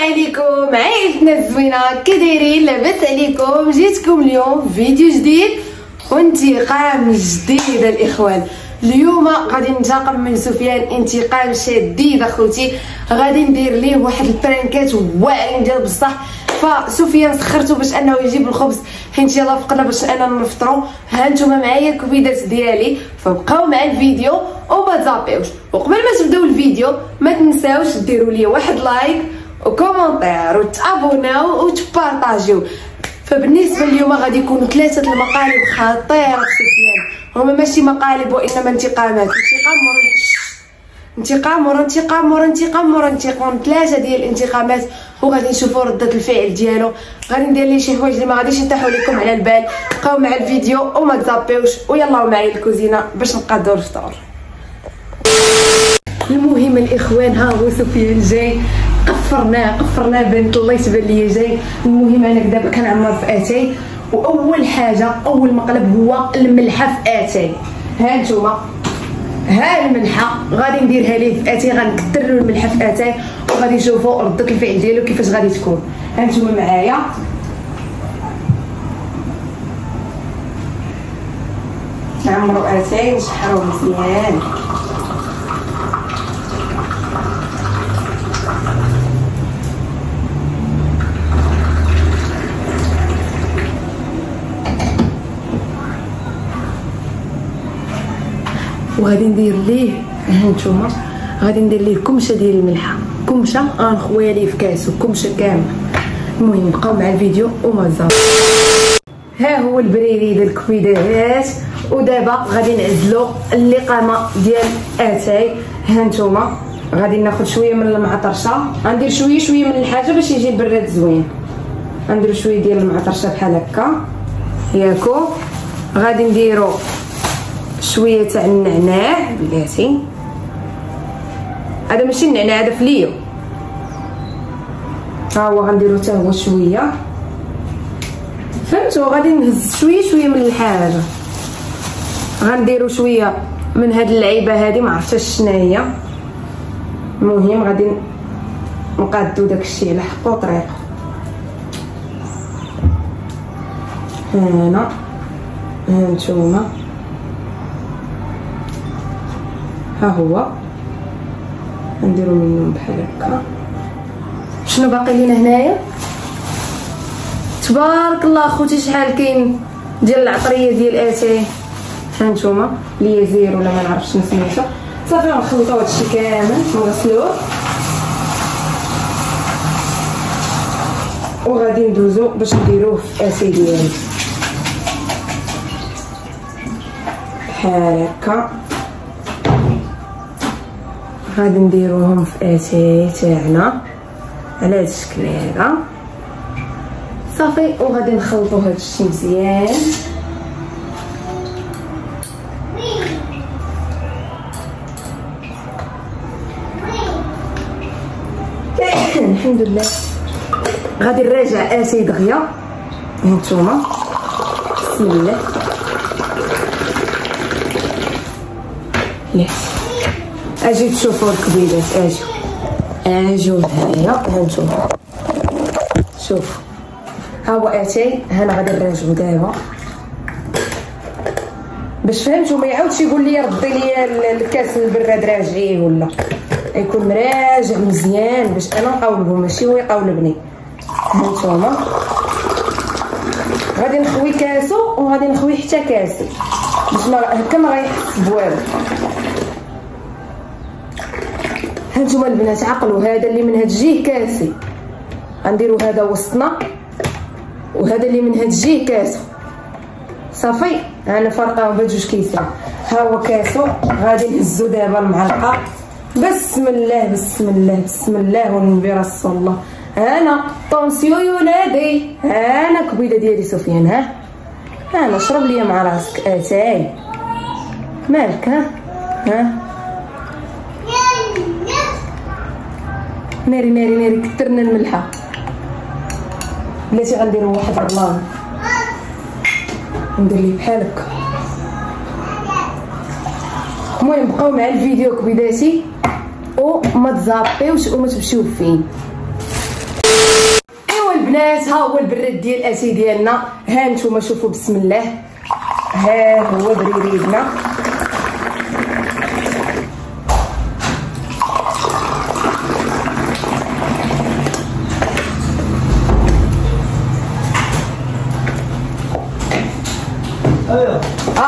عليكم عائلتنا الزوينه، كي دايرين؟ لاباس عليكم؟ جيتكم اليوم فيديو جديد وانتقام جديد الاخوان. اليوم غادي ننتقم من سفيان انتقام شديد اخوتي. غادي ندير ليه واحد البرانكات واعرين ديال بصح. فسفيان سخرته باش انه يجيب الخبز حيت يلاه فقنا باش انا نفطروا. ها نتوما معايا الكبيدات ديالي، فبقاو مع الفيديو وما تزابيوش. وقبل ما تبداو الفيديو ما تنساوش ديروا لي واحد لايك وكومونتير وتابوناو وتبارطاجيو. فبالنسبه اليوم غادي يكونوا 3 المقالب خطيره في سفيان. هما ماشي مقالب وانما انتقامات، انتقام ورا انتقام ورا انتقام ورا انتقام، 3 ديال الانتقامات وغادي نشوفوا ردة الفعل ديالو. غادي ندير ليه شي حوايج اللي ما غاديش يطيحوا لكم على البال. بقاو مع الفيديو وما تزابيوش ويلاو معايا الكوزينه باش نقادو الفطور. المهم الاخوان ها هو سفيان جاي، قفرناه بنت الله تبان ليا جاي. المهم انا دابا كنعمر في اتاي، واول حاجه اول مقلب هو الملحه في اتاي. ها نتوما ها الملحه غادي نديرها ليه في اتاي، غنكثر له الملحه في اتاي وغادي نشوفوا رده الفعل ديالو كيفاش غادي تكون. ها نتوما معايا نعمروا اتاي نشحروا مزيان. وغادي ندير ليه هانتوما غادي ندير ليه كمشه ديال الملحه، كمشه غنخويها ليه في كاسو كمشه كامل. المهم بقاو مع الفيديو وما تزاف. ها هو البريري ديال الكبيدات، ودابا غادي نعزلو اللقامه ديال اتاي. هانتوما غادي ناخذ شويه من المعطرشه، غندير شويه من الحاجه باش يجي البراد زوين. غندير شويه ديال المعطرشه بحال هكا ياكو. غادي نديرو شويه تاع النعناع بلاتي، هذا ماشي النعناع هذا فليو. ها هو غنديرو حتى هو شويه، فهمتوا؟ غادي نهز شويه من الحاجه. غنديرو شويه من هاد اللعيبه هادي ما عرفتش شنو هي. المهم غادي نقادو داكشي على حق وطريق. هنا هانتوما ها هو نديرو منهم بحال هكا. شنو باقي لينا هنايا؟ تبارك الله اخوتي شحال كاين ديال العطريه ديال اتاي. هانتوما ليزير ولا ما نعرفش سميتو. صافي غنخلطو هادشي كامل ونغسلوه وغادي ندوزو باش نديروه في اتاي ديالي بحال هكا. غادي نديروهم في اتاي تاعنا على هاد الشكل هذا صافي. وغادي نخلطوا هاد الشيء مزيان. الحمد لله. غادي نراجع اتاي دغيا. هانتوما بسم الله. اجي تشوفوا الكبيدات، اجيو هنايا. هانتوما شوفوا ها هو اتاي. هنا غادي نراجعو دابا باش فهمتوا ما يعاودش يقول لي ردي لي الكاس البراد راجعيه، ولا يكون مراجع مزيان باش انا نقاولبو ماشي هو يقاولبني. هانتوما غادي نخوي كاسو وغادي نخوي حتى كاسي باش هكا ما غيحس بوالو. هانتوما البنات عقلوا، هذا اللي من هاد الجهه كاسي غنديروا هذا وسطنا، وهذا اللي من هاد الجهه كاسو صافي. انا فرقاهم بجوج كيسان. ها هو كاسو. غادي نهزو دابا المعلقه. بسم الله بسم الله بسم الله والنبي رسول الله. انا طونسيو يولادي، انا كبيده ديالي سفيان. ها انا شرب ليا مع راسك اتاي مالك. ها ناري كثرنا الملحه بلاتي. غنديرو واحد البلان ندير ليه بحال هكا. المهم بقاو مع الفيديو كبيداتي وما تزابيوش وما تمشيو فين. البنات ها هو البراد ديال اتاي ديالنا. ها نتوما شوفوا بسم الله، ها هو بريريدنا. ايوا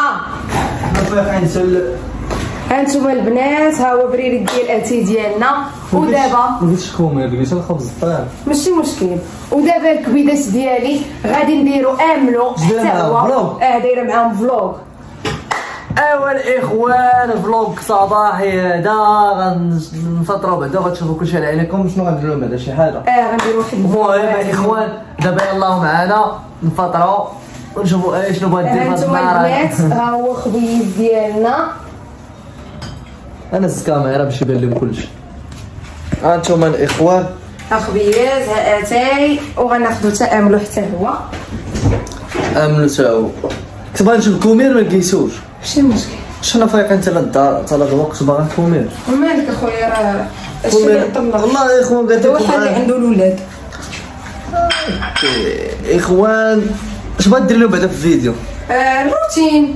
هانتوما البنات ها هو بريريد ديال اتاي ديالنا. ودابا ما قلتش كومير، قلت الخبز الطاير ماشي مشكل. ودابا الكبيدات ديالي غادي نديرو املو حتى هو دايره معاهم فلوغ. ايوا الاخوان فلوق صباحي هذا غنفطروا بعدا غتشوفوا كلشي على عينيكم. شنو غنديروا بعدا شي حاجه غنديروا واحد المهم الاخوان دابا يلاه معانا نفطروا ونشوفوا شنو بغا دير هاد النهار. ها هو خبيز ديالنا. انا الكاميرا باش يبان لهم كلشي. ها انتوما الاخوان ها خبيز ها اتاي وغناخذوا تاملو حتى هو. املو تا هو كتبغي نشوف كومير ما لقيتوش. ماشي مشكل. شحال فايقين حتى للدار حتى الوقت باغي كومير. ومالك اخويا راه والله يا اخوان قالت لكم واحد اللي عنده الولاد. اخوان اش بغا دير لهم بعدا في الفيديو؟ الروتين.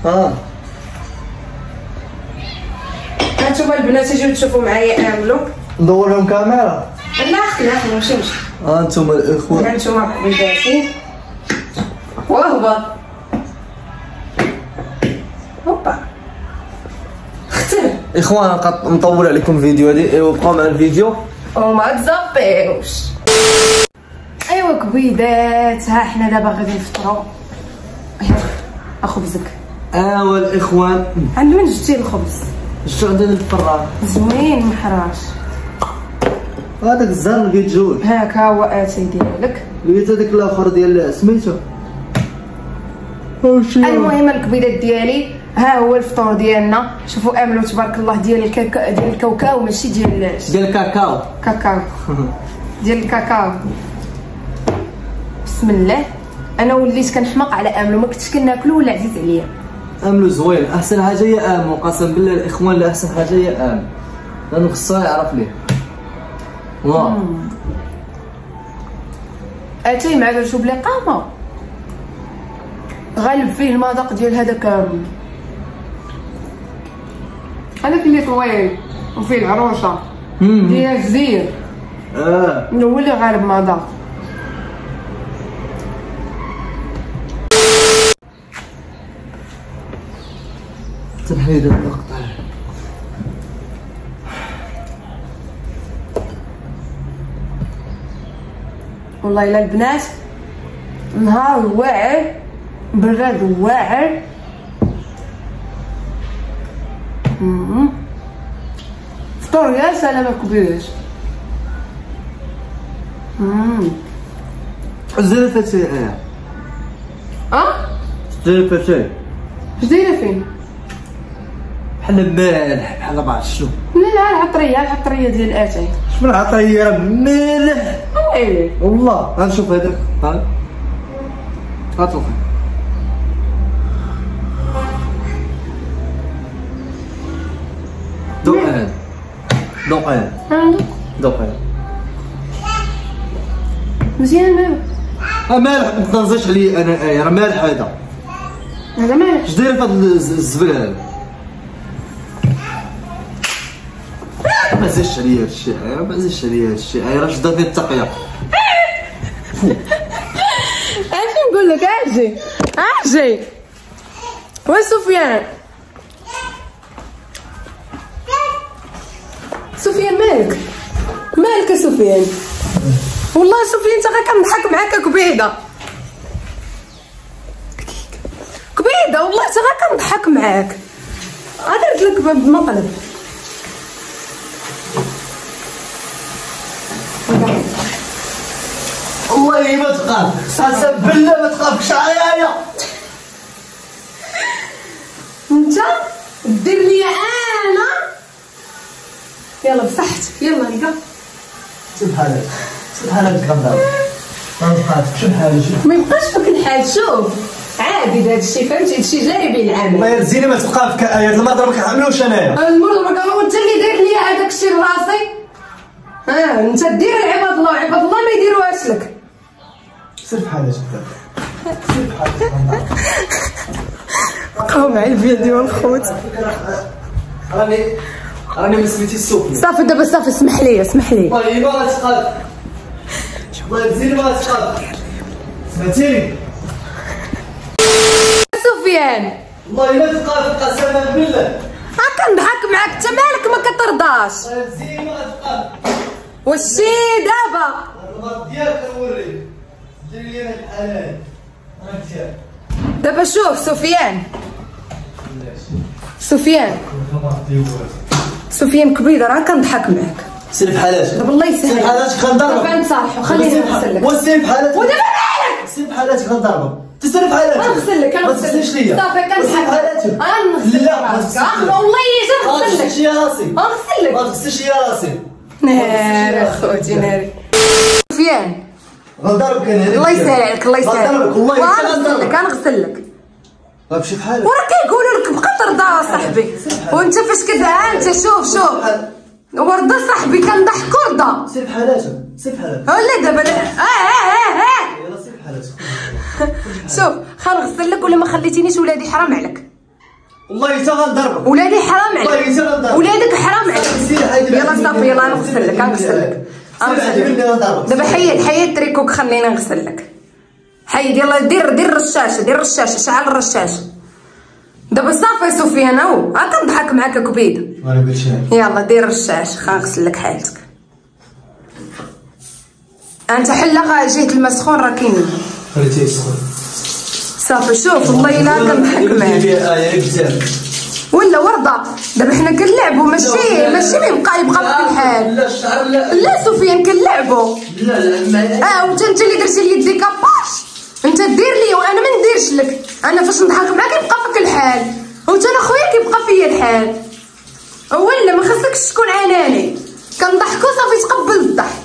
هانتوما البنات اجيو تشوفوا معايا املو. ندور لهم كاميرا؟ لا خليها ماشي مشكل. هانتوما الاخوان هانتوما خبيزاتي وهبط. هوبا اختر. اخوان نطول عليكم الفيديو هادي. ايوا بقاو مع الفيديو وما تزبيوش. ايوا كبيدات ها حنا دابا غادي نفطروا. خبزك. ايوا الاخوان عند وين جبتي الخبز؟ شتو عندنا الفران زوين محراش. هذاك الزهر لقيت جوج. هاك ها هو اتاي ديالك. لقيت هذاك الاخر ديال سميتو. المهم الكبيدات ديالي ها هو الفطور ديالنا. شوفوا املو تبارك الله ديال الكاوكاو ماشي ديال الكاكاو. كاكاو ديال الكاكاو. بسم الله. انا وليت كنحماق على املو، ما كنتش كناكلو ولا عزيز عليا. املو زوين. احسن حاجه هي املو، قسم بالله الاخوان لا احسن حاجه هي املو لانه خصها يعرف ليه. والله اتاي مع الرشوب اللي قامه غالب فيه المذاق ديال هذاك اللي طويل وفيه العروشه ديال الزير. هو اللي غالب مذاق. تنحيد المقطع. والله الا البنات نهار واعر براد واعر. فطور يا سلام كبير. زير فتاي. زير فتاي. اش دايره فين؟ بحال مالح بحال ما عرفت شنو. لا العطريه ديال اتاي. شنو العطريه راه مالح. والله غنشوف هذاك. هاتو دوقان مزيان مالك. مالح ما تنزلش عليا انا راه مالح هذا مالح. اش داير في هذا الزبل هذا؟ ما زادش عليا هادشي راه شدا فيه التقيه. اش نقول لك؟ اجي وين سفيان مالك يا سفيان؟ والله سفيان انت غير كنضحك معاك كبيده والله انت غير كنضحك معاك. درت لك بمقلب. والله ما تخاف، قسم بالله ما تخافش عيايا. انت دير لي انا. يلا بصحت يلا لقى. سبحانك غندار ما تخافش. ما يبقاش فيك الحال. شوف عادي داك الشيء فهمتي، هادشي جاري به العمل. الله يرزيني ما تبقى في كايات المرض ما كنعملوش انايا. المرض ما كان انت اللي داير لي هذاك الشيء لراسي. انت دير لعباد الله، عباد الله ما يديروهاش لك. سير بحالك سير بحالك. بقاو مع الفيديو الخوت. راني ما سميتي سوفي. صافي دابا صافي، اسمح لي اسمح لي. والله ما غتقاد، والله مزيان ما غتقاد، سمعتيني؟ سفيان والله ما تقاد قسما بالله. كنضحك معاك، انت مالك ما كترضاش؟ مزيان ما غتقاد. وشي دابا؟ المرض ديالك كنوريك، ديري لي هاد الحلال. هانتيا دابا شوف سفيان، سفيان كبيده راه كنضحك معاك. سير بحالاتك. دابا الله يسهل. سير بحالاتك غنضربك. دابا نتصالحوا، خليني نغسل لك. وسير بحالاتك. ودابا مالك؟ سير بحالاتك غنضربك. تسير بحالاتك. غنغسل لك ما تغسلش ليا. صافي كنضحك. بحالاتك. غنغسل لا ما تغسلش ليا. والله ما غنغسل تغسلش لك. يا راسي. غنغسل لك. ما تغسلش يا راسي. ناري خوتي ناري. سفيان غنضربك انا. الله يسهل عليك، الله يسهل. غنضربك والله غنغسل لك غنغسل لك. غتمشي بحالك. وراه كيقولوا لك بقى ترضى صاحبي، وانت فاش كتعانت شوف ورضى صاحبي كنضحكوا رضى. سير بحالاتك سير بحالاتك. ولا دابا يلا سير بحالاتك. شوف غنغسل لك ولا ما خليتينيش ولادي حرام عليك. والله حتى غنضربك. ولادي حرام عليك. والله حتى غنضربك. ولادك حرام عليك. يلا صافي يلا غنغسل لك غنغسل لك. دابا حيد تريكوك خلينا نغسل لك. حيد يلا دير الرشاشه شعل الرشاشه. دابا صافي سفيان هاو كنضحك معاك كبيده. انا قلت شي. يلا دير الرشاش غنغسل لك حالتك. انت حلا جهه الماء سخون راه كاين. خليتيه يسخن. صافي شوف والله الا كنضحك معاك. ولا ورده دابا حنا كنلعبوا ماشي ما يبقى في الحال. لا الشعر لا سفيان كنلعبوا. لا وانت اللي درتي لي ديكاباج، انت دير لي وانا ما نديرش لك. انا فاش نضحك معاك يبقى فيك الحال، وانت انا خويا كيبقى فيا الحال. ولا ما خصكش تكون اناني، كنضحكوا صافي تقبل الضحك،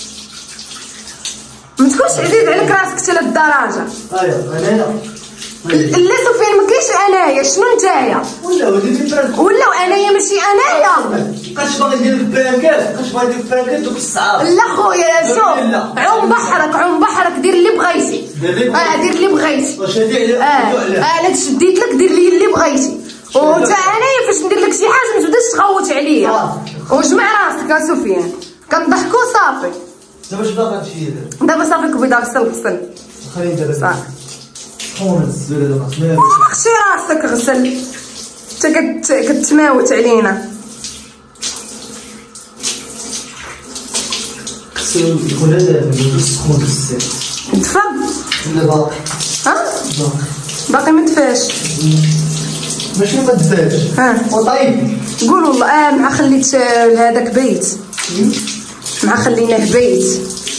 ما تكونش عزيز عليك راسك حتى للدرجه. ايوا انا لا سفيان ما كاينش انايا، شنو نتايا؟ ولا انايا ماشي انايا. بقاش باغي ندير البرانكات، بقاش باغي ندير البرانكات دوك الصعاب. لا خويا شوف عوم بحرك دير اللي بغيتي. دير اللي بغيتي. واش هادي انا تشديت لك دير لي اللي بغيتي. وانت انايا فاش ندير لك شي حاجه ما تبداش تغوت عليا. وجمع راسك يا سفيان كنضحكوا صافي. دابا اش باغا تمشي دابا صافي كبيده غسل. خليني دابا صافي سخون الزبيله دابا. ما خصي راسك غسل، انت كتماوت علينا. يكون هذا سخون بزاف. دفا لا باقي. باقي ما دفاش. ماشي ما دفاش. وطيب قول والله مع خليت هذاك بيت، مع خليناه بيت.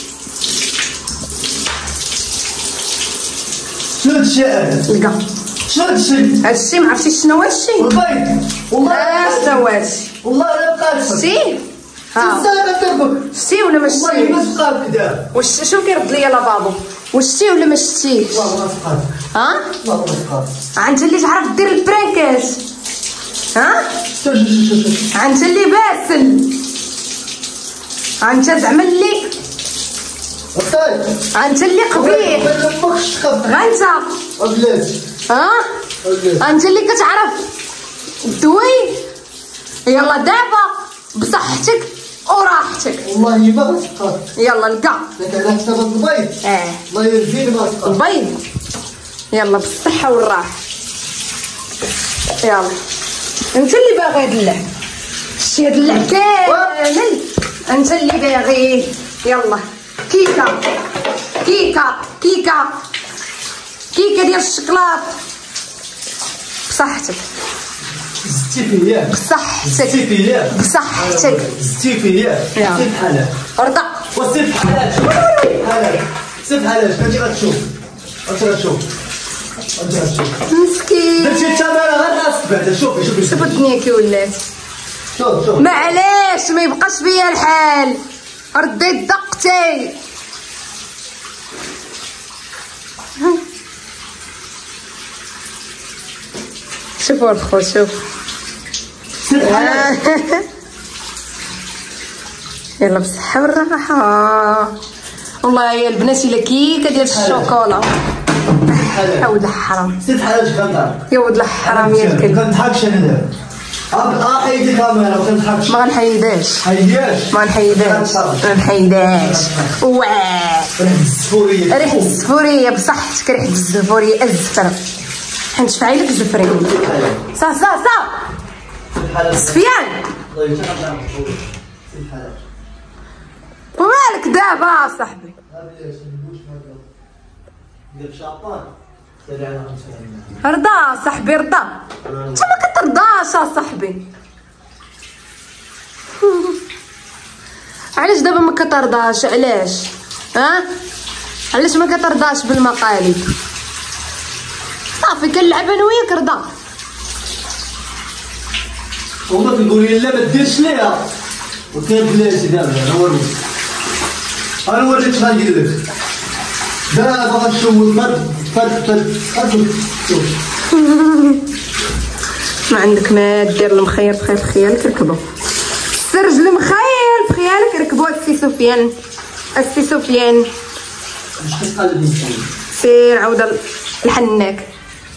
شنو هادشي هذا؟ لقى شنو هادشي؟ هادشي ما عرفتيش شنو هو هادشي؟ البيض والله شنو هو هادشي؟ والله لا بقات شتي؟ شتي ولا ما شتيش؟ والله ما بقات كدا. واش شنو كيرد ليا لافابو؟ واش شتي ولا ما شتيش؟ والله ما بقات. والله ما بقات. انت اللي تعرف دير البرانكات. شوف انت اللي باسل. انت زعما اللي انت اللي قبيح. انت انت اللي كتعرف دوي. يلا دابا بصحتك وراحتك. والله ما غتبقى. يلا لقى داك على حساب البيض. الله يرزيني ما غتبقى. البيض يلا بالصحة والراحة. يلا انت اللي باغي هاد اللعب، شتي هاد اللعب كامل انت اللي باغي. يلا كيكه كيكه كيكه كيكه ديال الشكلاط بصحتك. زدتي فيا بصحتك. زدتي فيا بصحتك. زدتي فيا. سير بحالك. رضا وسير بحالك. سير بحالك. انت غتشوف. مسكين. درتي التماره غير راسك بعدا. شوفي شوف الدنيا كي ولات. شوف معليش ما يبقاش فيا الحال، رديت دقتي. شوفوا الخو شوف. يلا بالصحة والراحة. والله يا البنات الا كيكه ديال الشوكولا. يا ولد الحرام ست حاجه كنضحك يا ولد الحرام يا الكلب. كنضحكش انا دابا. حيدي الكاميرا ما كنضحكش. ما غنحيدهاش حيدياش ما نحيدهاش ما نحيدهاش. واه ريحه الزفوريه. ريحه الزفوريه بصحتك. ريحه الزفوريه الزفره. حنشفعي لك الزفريه. صا سفيان ومالك دابا صاحبي؟ رضا صاحبي رضا. انت ما كترضاش صاحبي. علاش دابا ما كترضاش؟ علاش علاش ما كترضاش بالمقالب؟ صافي كنلعب انا وياك رضا. وما تقولي لا ما ديرش ليها وكان بلاتي. دابا انا نوريك شنو غندير لك. دابا غنشوف ما عندك ما دير المخير في خيالك ركبو. سرج المخيل في خيالك ركبو. السي سفيان السي سفيان واش كتقلبي سير عاود الحناك.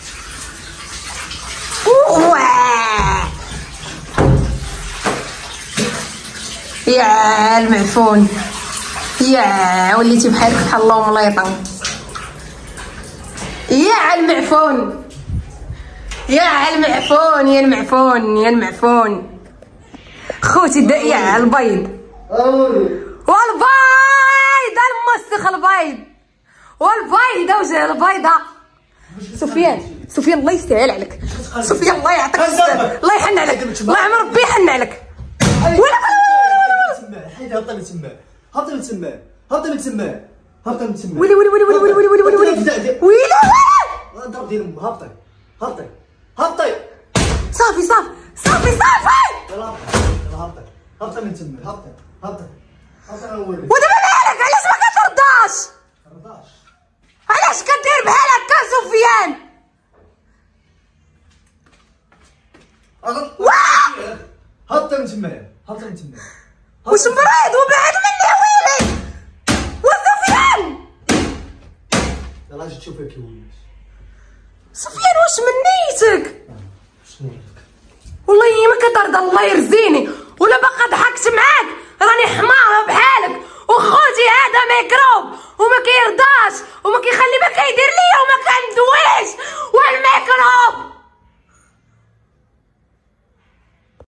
يا المعفون يا وليتي بحالك بحال الله مليطه. يا المعفون يا المعفون يا المعفون يا المعفون. خوتي يا البيض والبيض المسخ البيض والبيضه وجه البيضه. سفيان الله يستاهل عليك. سفيان الله يعطيك الصحه الله يحن عليك. الله يعمر ربي يحن عليك. ولا حيدي هبطي من تما هبطي من تما هبطي من تما هبطي من تما. ويلي ويلي ويلي ويلي ويلي ويلي ويلي ويلي ويلي نضرب ديال امك. هبطي هبطي هبطي. صافي يلا هبطي هبطي من تما. هبطي انا نوريك. ودابا مالك؟ علاش ما كترضاش؟ علاش كدير بحال هكا سفيان؟ هبطي من تما هبطي من تما. واش مريض وبعد مني ويلي وسفيان؟ يلا اجي تشوفي كي وليت. سفيان واش من نيتك؟ والله ما كترضى الله يرزيني. ولا باقا ضحكت معاك راني حماره بحالك. وخوتي هذا ميكروب وما كيرضاش وما كيخليش